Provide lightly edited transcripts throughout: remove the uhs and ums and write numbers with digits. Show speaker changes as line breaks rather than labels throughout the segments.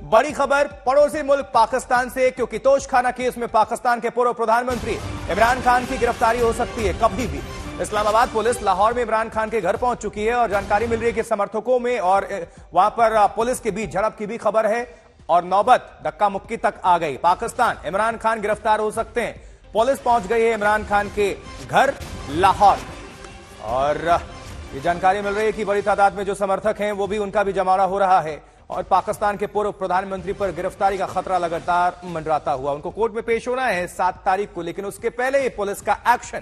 बड़ी खबर पड़ोसी मुल्क पाकिस्तान से, क्योंकि तोशखाना केस में पाकिस्तान के पूर्व प्रधानमंत्री इमरान खान की गिरफ्तारी हो सकती है कभी भी। इस्लामाबाद पुलिस लाहौर में इमरान खान के घर पहुंच चुकी है और जानकारी मिल रही है कि समर्थकों में और वहां पर पुलिस के बीच झड़प की भी खबर है और नौबत धक्का मुक्की तक आ गई। पाकिस्तान, इमरान खान गिरफ्तार हो सकते हैं। पुलिस पहुंच गई है इमरान खान के घर लाहौर और ये जानकारी मिल रही है कि बड़ी तादाद में जो समर्थक हैं वो भी, उनका भी जमावड़ा हो रहा है और पाकिस्तान के पूर्व प्रधानमंत्री पर गिरफ्तारी का खतरा लगातार मंडराता हुआ। उनको कोर्ट में पेश होना है 7 तारीख को, लेकिन उसके पहले ये पुलिस का एक्शन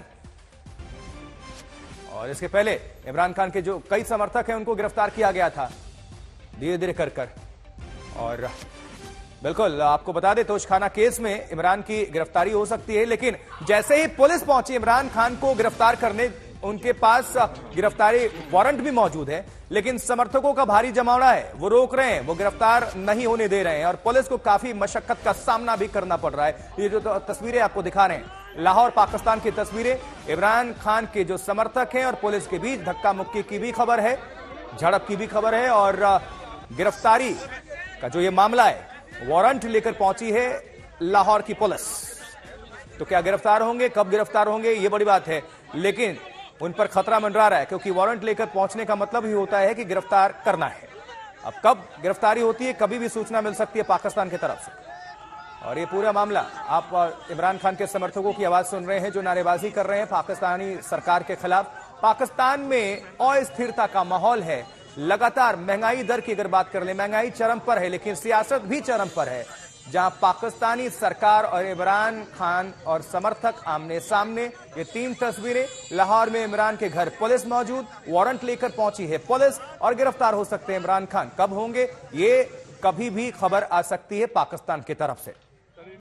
और इसके पहले इमरान खान के जो कई समर्थक हैं उनको गिरफ्तार किया गया था धीरे धीरे कर और बिल्कुल आपको बता दें तोशखाना केस में इमरान की गिरफ्तारी हो सकती है, लेकिन जैसे ही पुलिस पहुंची इमरान खान को गिरफ्तार करने, उनके पास गिरफ्तारी वारंट भी मौजूद है, लेकिन समर्थकों का भारी जमावड़ा है, वो रोक रहे हैं, वो गिरफ्तार नहीं होने दे रहे हैं और पुलिस को काफी मशक्कत का सामना भी करना पड़ रहा है। ये जो तस्वीरें आपको दिखा रहे हैं लाहौर पाकिस्तान की तस्वीरें, इमरान खान के जो समर्थक हैं और पुलिस के बीच धक्का मुक्की की भी खबर है, झड़प की भी खबर है और गिरफ्तारी का जो ये मामला है वारंट लेकर पहुंची है लाहौर की पुलिस। तो क्या गिरफ्तार होंगे, कब गिरफ्तार होंगे, ये बड़ी बात है, लेकिन उन पर खतरा मंडरा रहा है क्योंकि वारंट लेकर पहुंचने का मतलब ही होता है कि गिरफ्तार करना है। अब कब गिरफ्तारी होती है, कभी भी सूचना मिल सकती है पाकिस्तान की तरफ से। और ये पूरा मामला, आप इमरान खान के समर्थकों की आवाज सुन रहे हैं जो नारेबाजी कर रहे हैं पाकिस्तानी सरकार के खिलाफ। पाकिस्तान में अस्थिरता का माहौल है, लगातार महंगाई दर की अगर बात कर ले, महंगाई चरम पर है, लेकिन सियासत भी चरम पर है, जहां पाकिस्तानी सरकार और इमरान खान और समर्थक आमने सामने। ये 3 तस्वीरें, लाहौर में इमरान के घर पुलिस मौजूद, वारंट लेकर पहुंची है पुलिस और गिरफ्तार हो सकते हैं इमरान खान। कब होंगे, ये कभी भी खबर आ सकती है पाकिस्तान की तरफ से।